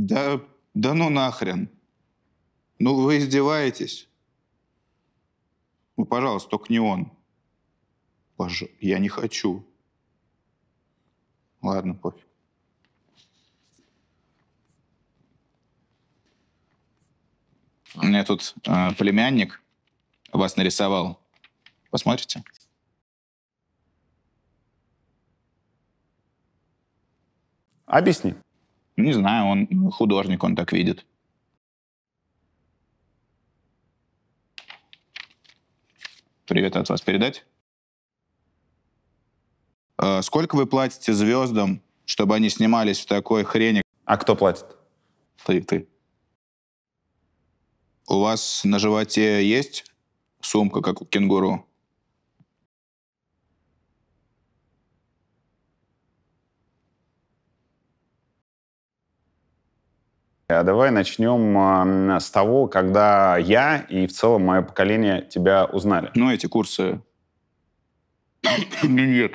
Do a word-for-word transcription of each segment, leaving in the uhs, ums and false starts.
Да, да ну нахрен. Ну вы издеваетесь? Ну, пожалуйста, только не он. Пож... Я не хочу. Ладно, пофиг. У меня тут э, племянник вас нарисовал. Посмотрите? Объясни. Не знаю, он художник, он так видит. Привет от вас передать? Э, сколько вы платите звездам, чтобы они снимались в такой хрени? А кто платит? Ты, ты. У вас на животе есть сумка, как у кенгуру? А давай начнем э, с того, когда я и в целом мое поколение тебя узнали. Ну, эти курсы... Нет.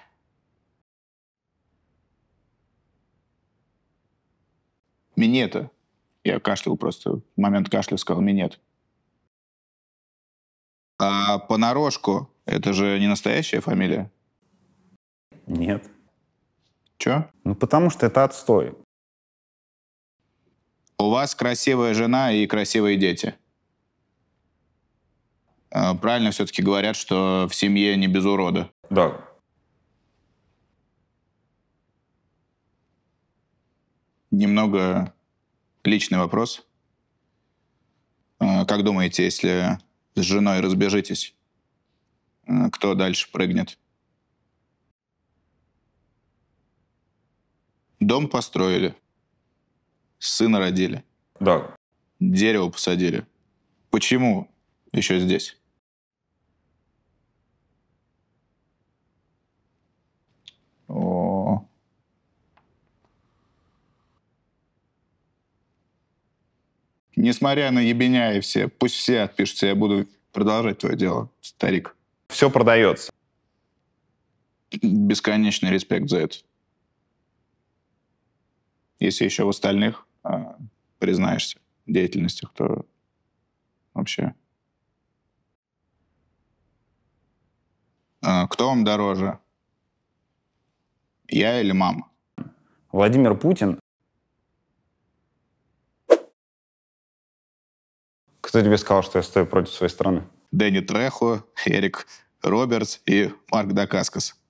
Минета. Я кашлял просто. В момент кашля сказал минет. А понарошку это же не настоящая фамилия? Нет. Чё? Ну, потому что это отстой. У вас красивая жена и красивые дети. А, правильно все-таки говорят, что в семье не без урода. Да. Немного личный вопрос. А, как думаете, если с женой разбежитесь, а, кто дальше прыгнет? Дом построили, сына родили, Да. дерево посадили. Почему еще здесь? О. Несмотря на ебеня и все, пусть все отпишутся, я буду продолжать твое дело, старик. Все продается. Бесконечный респект за это. Если еще в остальных а, признаешься в деятельностях, то вообще... А, кто вам дороже? Я или мама? Владимир Путин. Кто тебе сказал, что я стою против своей страны? Дэнни Трехо, Эрик Робертс и Марк Дакаскас.